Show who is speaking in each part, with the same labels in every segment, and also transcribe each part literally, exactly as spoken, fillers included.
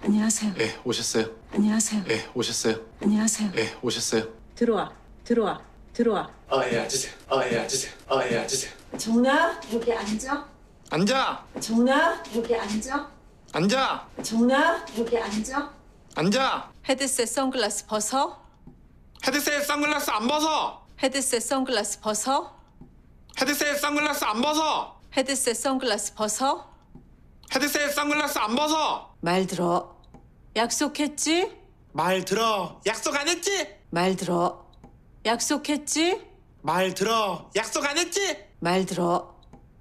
Speaker 1: 안녕하세요.
Speaker 2: 예, 오셨어요.
Speaker 1: 안녕하세요.
Speaker 2: 예, 오셨어요.
Speaker 1: 안녕하세요.
Speaker 2: 예, 오셨어요.
Speaker 1: 들어와. 들어와. 들어와.
Speaker 2: 아, 예, 앉으세요. 아, 예, 앉으세요. 아, 예, 앉으세요.
Speaker 1: 정나 여기 앉아.
Speaker 2: 앉아!
Speaker 1: 정나 여기 앉아.
Speaker 2: 앉아!
Speaker 1: 정나 여기 앉아.
Speaker 2: 앉아!
Speaker 3: 헤드셋 선글라스 벗어.
Speaker 2: 헤드셋 선글라스 안 벗어!
Speaker 3: 헤드셋 선글라스 벗어.
Speaker 2: 헤드셋 선글라스 안 벗어!
Speaker 3: 헤드셋 선글라스 벗어.
Speaker 2: 헤드셋 선글라스 안 벗어!
Speaker 3: 말 들어. 약속했지?
Speaker 2: 말 들어. 약속 안 했지?
Speaker 3: 말 들어. 약속했지?
Speaker 2: 말 들어. 약속 안 했지?
Speaker 3: 말 들어.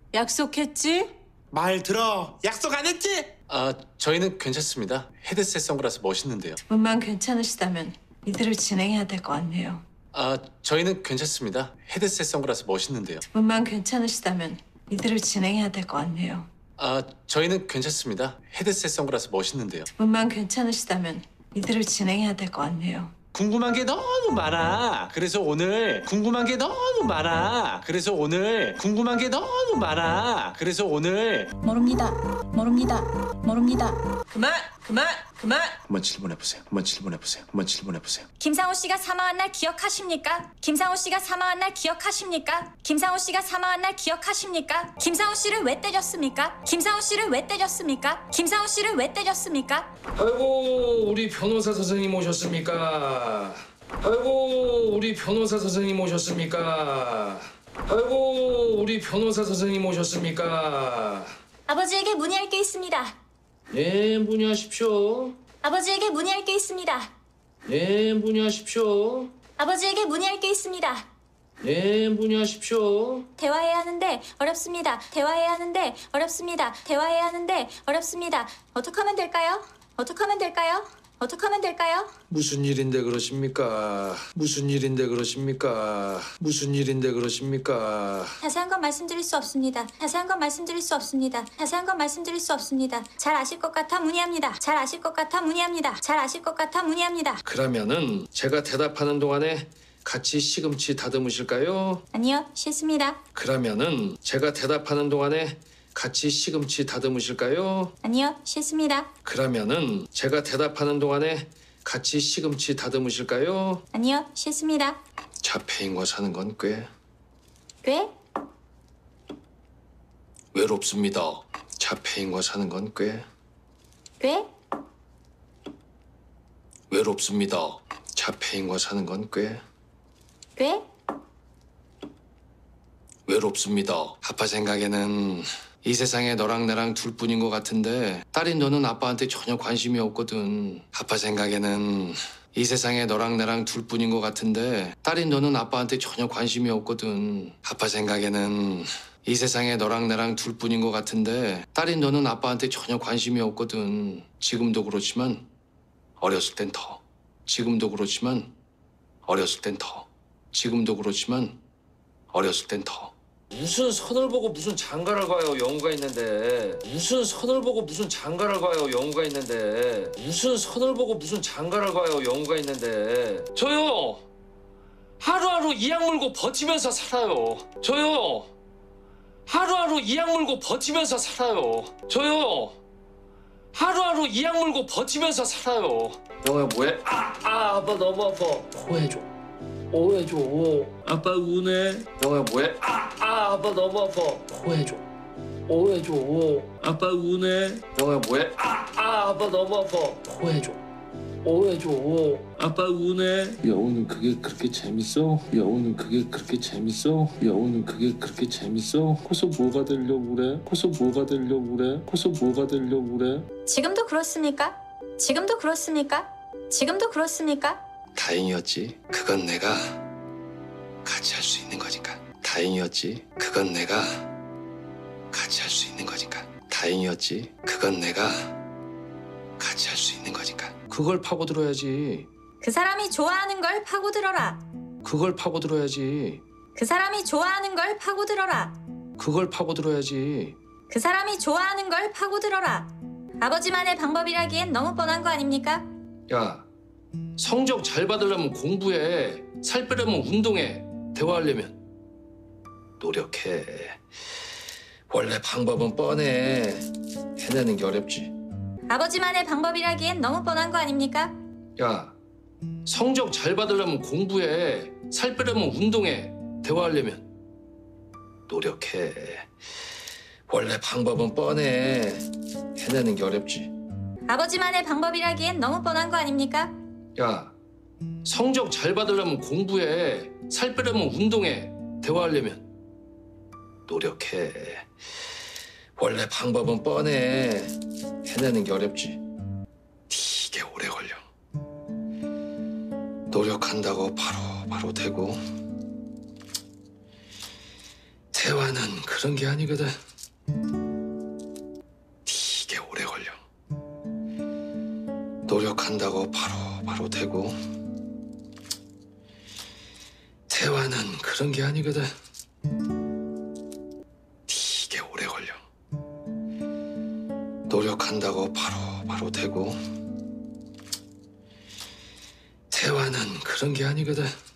Speaker 3: 약속했지?
Speaker 2: 말 들어. 약속 안 했지? 아, 저희는 괜찮습니다. 헤드셋 선글라스 멋있는데요.
Speaker 3: 분만 괜찮으시다면 이대로 진행해야 될 것 같네요.
Speaker 2: 아, 저희는 괜찮습니다. 헤드셋 선글라스 멋있는데요.
Speaker 3: 분만 괜찮으시다면 이대로 진행해야 될 것 같네요.
Speaker 2: 아, 저희는 괜찮습니다. 헤드셋 선글라스 멋있는데요.
Speaker 3: 분만 괜찮으시다면 이대로 진행해야 될 것 같네요.
Speaker 2: 궁금한 게 너무 많아. 그래서 오늘 궁금한 게 너무 많아. 그래서 오늘 궁금한 게 너무 많아. 그래서 오늘
Speaker 4: 모릅니다. 모릅니다. 모릅니다.
Speaker 3: 그만! 그만! 그만!
Speaker 2: 한번 질문해 보세요. 한번 질문해 보세요. 한번 질문해 보세요.
Speaker 4: 김상우 씨가 사망한 날 기억하십니까? 김상우 씨가 사망한 날 기억하십니까? 김상우 씨가 사망한 날 기억하십니까? 김상우 씨를 왜 때렸습니까? 김상우 씨를 왜 때렸습니까? 김상우 씨를 왜 때렸습니까?
Speaker 5: 아이고 우리 변호사 선생님 오셨습니까? 아이고 우리 변호사 선생님 오셨습니까? 아이고 우리 변호사 선생님 오셨습니까?
Speaker 4: 아버지에게 문의할 게 있습니다.
Speaker 5: 예 문의하십시오.
Speaker 4: 아버지에게 문의할 게 있습니다.
Speaker 5: 예 문의하십시오.
Speaker 4: 아버지에게 문의할 게 있습니다.
Speaker 5: 예 문의하십시오.
Speaker 4: 대화해야 하는데 어렵습니다. 대화해야 하는데 어렵습니다. 대화해야 하는데 어렵습니다. 어떻게 하면 될까요? 어떻게 하면 될까요? 어떻게 하면 될까요?
Speaker 5: 무슨 일인데 그러십니까? 무슨 일인데 그러십니까? 무슨 일인데 그러십니까?
Speaker 4: 자세한 건 말씀드릴 수 없습니다. 자세한 건 말씀드릴 수 없습니다. 자세한 건 말씀드릴 수 없습니다. 잘 아실 것 같아 문의합니다. 잘 아실 것 같아 문의합니다. 잘 아실 것 같아 문의합니다.
Speaker 5: 그러면은 제가 대답하는 동안에 같이 시금치 다듬으실까요?
Speaker 4: 아니요, 싫습니다.
Speaker 5: 그러면은 제가 대답하는 동안에 같이 시금치 다듬으실까요?
Speaker 4: 아니요, 싫습니다.
Speaker 5: 그러면은 제가 대답하는 동안에 같이 시금치 다듬으실까요?
Speaker 4: 아니요, 싫습니다.
Speaker 5: 자폐인과 사는 건 꽤
Speaker 4: 꽤?
Speaker 5: 외롭습니다. 자폐인과 사는 건 꽤
Speaker 4: 꽤?
Speaker 5: 외롭습니다. 자폐인과 사는 건 꽤
Speaker 4: 꽤?
Speaker 5: 외롭습니다. 아빠 생각에는 이 세상에 너랑 나랑 둘뿐인 것 같은데 딸인 너는 아빠한테 전혀 관심이 없거든. 아빠 생각에는 이 세상에 너랑 나랑 둘뿐인 것 같은데 딸인 너는 아빠한테 전혀 관심이 없거든. 아빠 생각에는 이 세상에 너랑 나랑 둘뿐인 것 같은데 딸인 너는 아빠한테 전혀 관심이 없거든. 지금도 그렇지만 어렸을 땐 더. 지금도 그렇지만 어렸을 땐 더. 지금도 그렇지만 어렸을 땐 더. 무슨 선을 보고 무슨 장가를 가요 영우가 있는데 무슨 선을 보고 무슨 장가를 가요 영우가 있는데 무슨 선을 보고 무슨 장가를 가요 영우가 있는데 저요 하루하루 이악 물고 버티면서 살아요. 저요 하루하루 이악 물고 버티면서 살아요. 저요 하루하루 이악 물고 버티면서 살아요. 영우야 뭐해? 아, 아 아빠 너무 아파. 호해줘. 호해줘. 아빠 우네. 영우야 뭐해? 아, 아 아빠 너무 아파. 호해줘. 호해줘. 아빠 우네. 영우야 뭐해? 아, 아 아빠 너무 아파. 호해줘. 호해줘. 아빠 우네. 여우는 그게 그렇게 재밌어? 여우는 그게 그렇게 재밌어? 여우는 그게 그렇게 재밌어? 커서 뭐가 되려고 그래? 커서 뭐가 되려고 그래? 커서 뭐가 되려고 그래?
Speaker 4: 지금도 그렇습니까? 지금도 그렇습니까? 지금도 그렇습니까?
Speaker 5: 다행이었지. 그건 내가 같이 할 수 있는 거니까. 다행이었지. 그건 내가 같이 할 수 있는 거니까. 다행이었지. 그건 내가 같이 할 수 있는 거니까. 그걸 파고들어야지.
Speaker 4: 그 사람이 좋아하는 걸 파고들어라.
Speaker 5: 그걸 파고들어야지.
Speaker 4: 그 사람이 좋아하는 걸 파고들어라.
Speaker 5: 그걸 파고들어야지.
Speaker 4: 그 사람이 좋아하는 걸 파고들어라. 아버지만의 방법이라기엔 너무 뻔한 거 아닙니까?
Speaker 5: 야, 성적 잘 받으려면 공부해. 살 빼려면 운동해. 대화하려면 노력해. 원래 방법은 뻔해. 해내는 게 어렵지.
Speaker 4: 아버지만의 방법이라기엔 너무 뻔한 거 아닙니까?
Speaker 5: 야, 성적 잘 받으려면 공부해. 살 빼려면 운동해. 대화하려면 노력해. 원래 방법은 뻔해. 해내는 게 어렵지.
Speaker 4: 아버지만의 방법이라기엔 너무 뻔한 거 아닙니까?
Speaker 5: 야, 성적 잘 받으려면 공부해. 살 빼려면 운동해. 대화하려면 노력해. 원래 방법은 뻔해. 해내는 게 어렵지. 되게 오래 걸려. 노력한다고 바로 바로 되고 대화는 그런 게 아니거든. 되게 오래 걸려. 노력한다고 바로 바로 되고 대화는 그런 게 아니거든. 되게 오래 걸려. 노력한다고 바로 바로 되고 대화는 그런 게 아니거든.